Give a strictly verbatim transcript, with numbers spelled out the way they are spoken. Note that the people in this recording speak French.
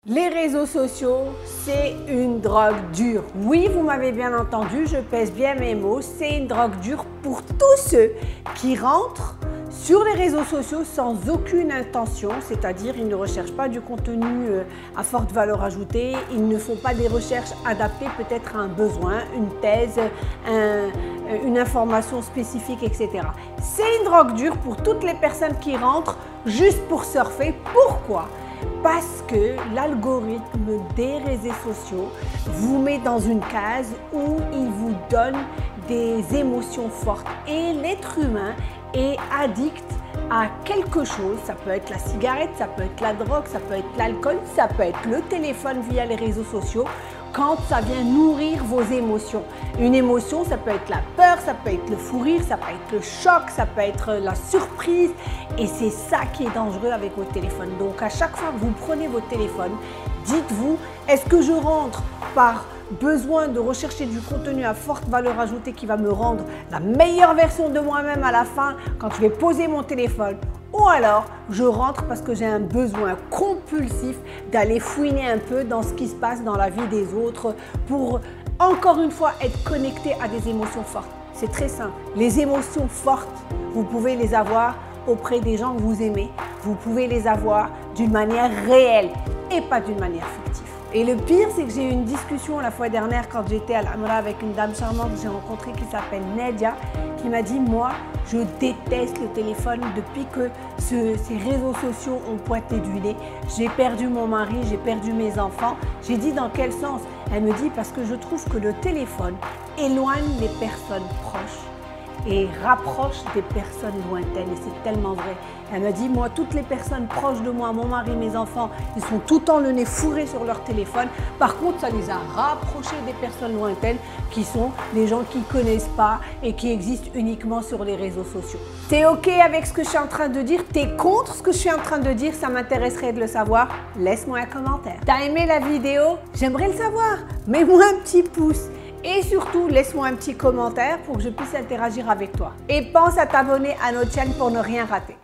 Les réseaux sociaux, c'est une drogue dure. Oui, vous m'avez bien entendu, je pèse bien mes mots, c'est une drogue dure pour tous ceux qui rentrent sur les réseaux sociaux sans aucune intention, c'est-à-dire ils ne recherchent pas du contenu à forte valeur ajoutée, ils ne font pas des recherches adaptées peut-être à un besoin, une thèse, un, une information spécifique, et cetera. C'est une drogue dure pour toutes les personnes qui rentrent juste pour surfer. Pourquoi ? Parce que l'algorithme des réseaux sociaux vous met dans une case où il vous donne des émotions fortes et l'être humain est addict à quelque chose. Ça peut être la cigarette, ça peut être la drogue, ça peut être l'alcool, ça peut être le téléphone via les réseaux sociaux quand ça vient nourrir vos émotions. Une émotion, ça peut être la peur, ça peut être le fou rire, ça peut être le choc, ça peut être la surprise et c'est ça qui est dangereux avec votre téléphone. Donc à chaque fois que vous prenez votre téléphone, dites-vous, est-ce que je rentre par besoin de rechercher du contenu à forte valeur ajoutée qui va me rendre la meilleure version de moi-même à la fin quand je vais poser mon téléphone, ou alors je rentre parce que j'ai un besoin compulsif d'aller fouiner un peu dans ce qui se passe dans la vie des autres pour encore une fois être connecté à des émotions fortes. C'est très simple. Les émotions fortes, vous pouvez les avoir auprès des gens que vous aimez. Vous pouvez les avoir d'une manière réelle et pas d'une manière fictive. Et le pire, c'est que j'ai eu une discussion la fois dernière quand j'étais à l'Amra avec une dame charmante que j'ai rencontrée qui s'appelle Nedia, qui m'a dit « Moi, je déteste le téléphone depuis que ce, ces réseaux sociaux ont pointé du nez. J'ai perdu mon mari, j'ai perdu mes enfants. » J'ai dit « Dans quel sens ?» Elle me dit « Parce que je trouve que le téléphone éloigne les personnes proches et rapproche des personnes lointaines. » Et c'est tellement vrai. Elle m'a dit, moi, toutes les personnes proches de moi, mon mari, mes enfants, ils sont tout le temps le nez fourré sur leur téléphone. Par contre, ça les a rapprochés des personnes lointaines qui sont les gens qui ne connaissent pas et qui existent uniquement sur les réseaux sociaux. T'es OK avec ce que je suis en train de dire? T'es contre ce que je suis en train de dire? Ça m'intéresserait de le savoir. Laisse-moi un commentaire. T'as aimé la vidéo? J'aimerais le savoir. Mets-moi un petit pouce. Et surtout, laisse-moi un petit commentaire pour que je puisse interagir avec toi. Et pense à t'abonner à notre chaîne pour ne rien rater.